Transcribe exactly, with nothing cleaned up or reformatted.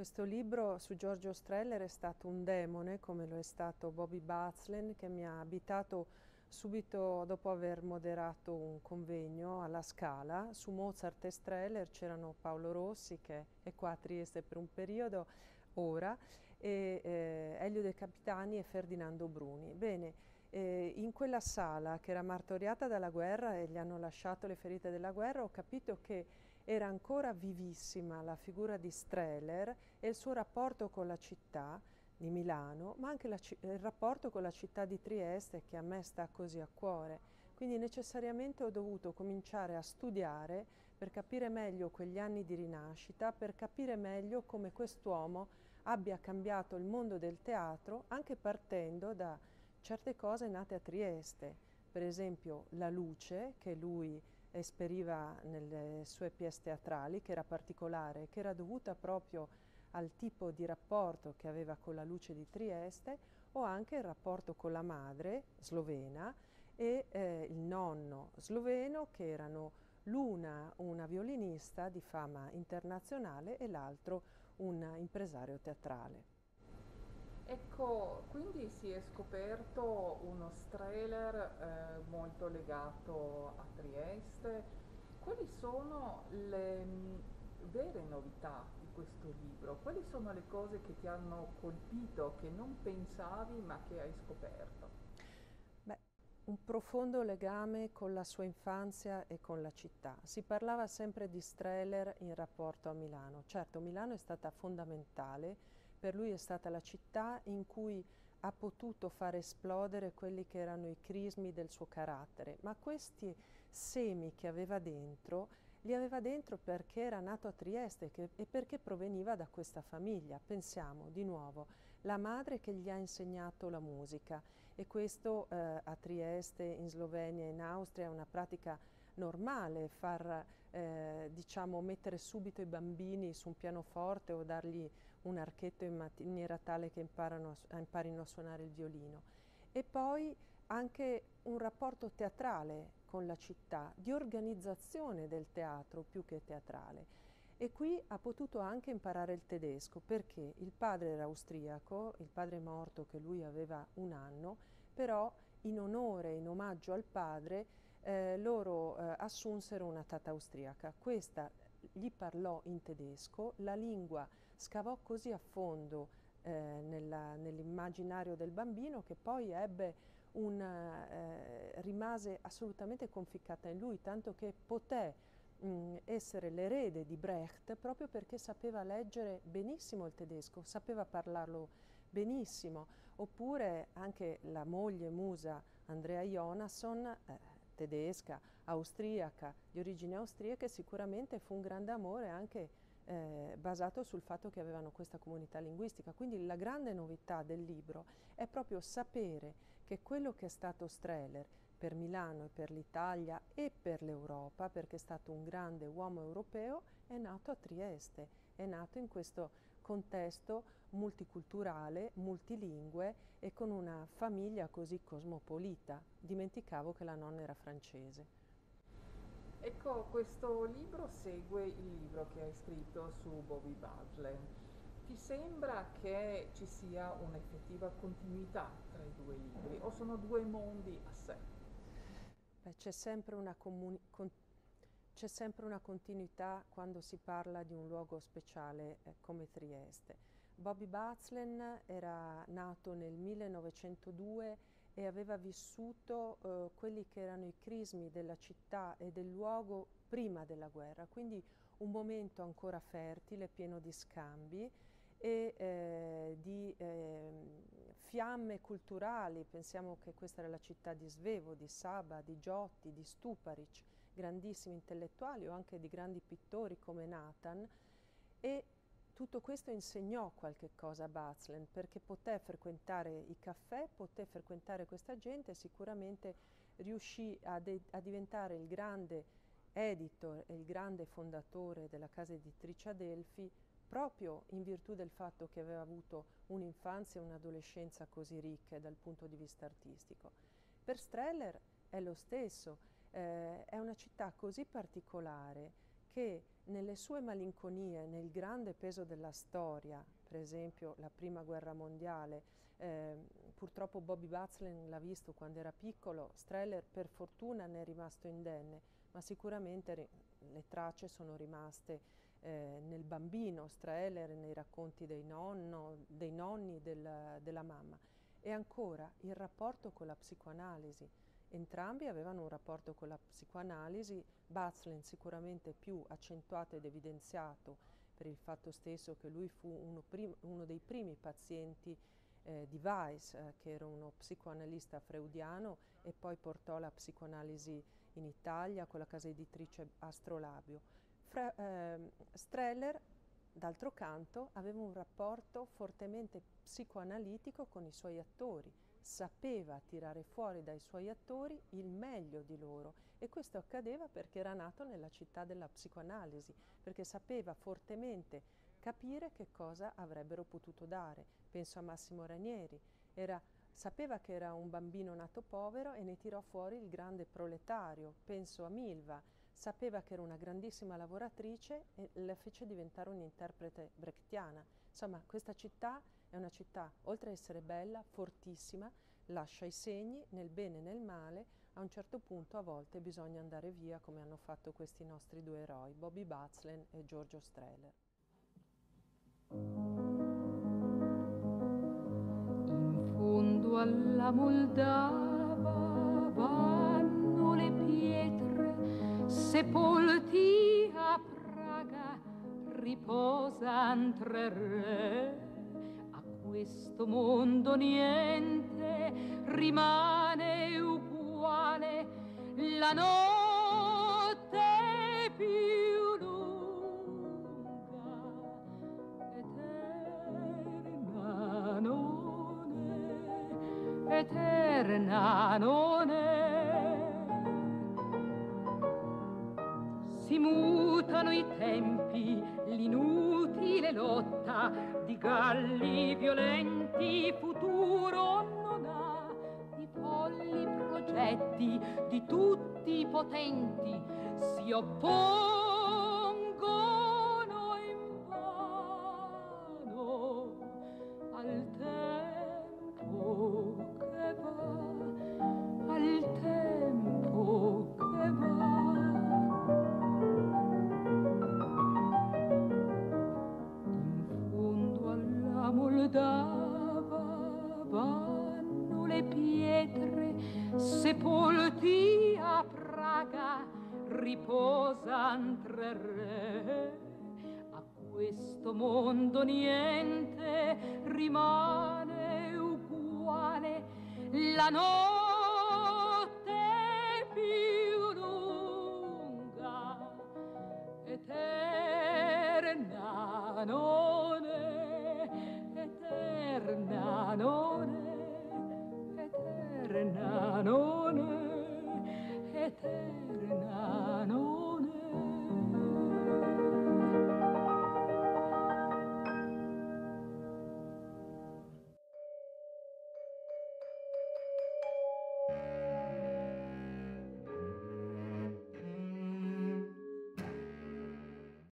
questo libro su Giorgio Strehler è stato un demone, come lo è stato Bobby Bazlen, che mi ha abitato subito dopo aver moderato un convegno alla Scala su Mozart e Strehler. C'erano Paolo Rossi, che è qua a Trieste per un periodo ora, e eh, Elio De Capitani e Ferdinando Bruni. Bene, eh, in quella sala che era martoriata dalla guerra e gli hanno lasciato le ferite della guerra, ho capito che era ancora vivissima la figura di Strehler e il suo rapporto con la città di Milano, ma anche la, il rapporto con la città di Trieste, che a me sta così a cuore. Quindi necessariamente ho dovuto cominciare a studiare per capire meglio quegli anni di rinascita, per capire meglio come quest'uomo abbia cambiato il mondo del teatro, anche partendo da certe cose nate a Trieste. Per esempio la luce che lui esperiva nelle sue pièce teatrali, che era particolare, che era dovuta proprio al tipo di rapporto che aveva con la luce di Trieste, o anche il rapporto con la madre slovena e eh, il nonno sloveno, che erano l'una una violinista di fama internazionale e l'altro un impresario teatrale. Ecco, quindi si è scoperto uno Strehler eh, molto legato a Trieste. Quali sono le mh, vere novità di questo libro? Quali sono le cose che ti hanno colpito, che non pensavi ma che hai scoperto? Beh, un profondo legame con la sua infanzia e con la città. Si parlava sempre di Strehler in rapporto a Milano. Certo, Milano è stata fondamentale, per lui è stata la città in cui ha potuto far esplodere quelli che erano i crismi del suo carattere, ma questi semi che aveva dentro, li aveva dentro perché era nato a Trieste che, e perché proveniva da questa famiglia. Pensiamo di nuovo, la madre che gli ha insegnato la musica, e questo eh, a Trieste, in Slovenia e in Austria è una pratica normale, far eh, diciamo mettere subito i bambini su un pianoforte o dargli un archetto in maniera tale che imparano a, imparino a suonare il violino. E poi anche un rapporto teatrale con la città, di organizzazione del teatro più che teatrale. E qui ha potuto anche imparare il tedesco, perché il padre era austriaco, il padre è morto che lui aveva un anno, però in onore, in omaggio al padre, eh, loro eh, assunsero una tata austriaca. Questa gli parlò in tedesco, la lingua scavò così a fondo eh, nella, nell'immaginario del bambino che poi ebbe un, eh, rimase assolutamente conficcata in lui, tanto che poté mh, essere l'erede di Brecht proprio perché sapeva leggere benissimo il tedesco, sapeva parlarlo benissimo. Oppure anche la moglie musa Andrea Jonasson, eh, tedesca, austriaca, di origini austriache, sicuramente fu un grande amore anche eh, basato sul fatto che avevano questa comunità linguistica. Quindi la grande novità del libro è proprio sapere che quello che è stato Strehler per Milano e per l'Italia e per l'Europa, perché è stato un grande uomo europeo, è nato a Trieste, è nato in questo contesto multiculturale, multilingue e con una famiglia così cosmopolita. Dimenticavo che la nonna era francese. Ecco, questo libro segue il libro che hai scritto su Bobby Badley. Ti sembra che ci sia un'effettiva continuità tra i due libri o sono due mondi a sé? Beh, c'è sempre una comuni- con- c'è sempre una continuità quando si parla di un luogo speciale eh, come Trieste. Bobby Bazlen era nato nel millenovecentodue e aveva vissuto eh, quelli che erano i crismi della città e del luogo prima della guerra, quindi un momento ancora fertile, pieno di scambi e eh, di eh, fiamme culturali. Pensiamo che questa era la città di Svevo, di Saba, di Giotti, di Stuparic, grandissimi intellettuali o anche di grandi pittori come Nathan, e tutto questo insegnò qualche cosa a Bazlen perché poté frequentare i caffè, poté frequentare questa gente e sicuramente riuscì a, a diventare il grande editor e il grande fondatore della casa editrice Adelphi proprio in virtù del fatto che aveva avuto un'infanzia e un'adolescenza così ricche dal punto di vista artistico. Per Streller è lo stesso, eh, è una città così particolare che nelle sue malinconie, nel grande peso della storia, per esempio la prima guerra mondiale, eh, purtroppo Bobby Batzlen l'ha visto quando era piccolo, Streller per fortuna ne è rimasto indenne, ma sicuramente le tracce sono rimaste eh, nel bambino Streller, nei racconti dei, nonno, dei nonni del, della mamma. E ancora il rapporto con la psicoanalisi. Entrambi avevano un rapporto con la psicoanalisi, Batzlen sicuramente più accentuato ed evidenziato per il fatto stesso che lui fu uno, uno dei primi pazienti eh, di Weiss, eh, che era uno psicoanalista freudiano, e poi portò la psicoanalisi in Italia con la casa editrice Astrolabio. Fra, eh, Streller, d'altro canto, aveva un rapporto fortemente psicoanalitico con i suoi attori, sapeva tirare fuori dai suoi attori il meglio di loro, e questo accadeva perché era nato nella città della psicoanalisi, perché sapeva fortemente capire che cosa avrebbero potuto dare. Penso a Massimo Ranieri, era, sapeva che era un bambino nato povero e ne tirò fuori il grande proletario. Penso a Milva, sapeva che era una grandissima lavoratrice e la fece diventare un'interprete brechtiana. Insomma, questa città è una città, oltre ad essere bella, fortissima, lascia i segni nel bene e nel male. A un certo punto a volte bisogna andare via, come hanno fatto questi nostri due eroi, Bobby Batzlen e Giorgio Streller. In fondo alla Moldava vanno le pietre, sepolti a Praga riposan tre re. A questo mondo niente rimane uguale, la notte più lunga, eterna non è, eterna non è. Si mutano i tempi, l'inutile lotta di galli violenti futuro non ha, i folli progetti di tutti i potenti si oppongono invano al tempo che va, al tempo che va. Moldava vanno le pietre, sepolti a Praga riposan tre re. A questo mondo niente rimane uguale, la notte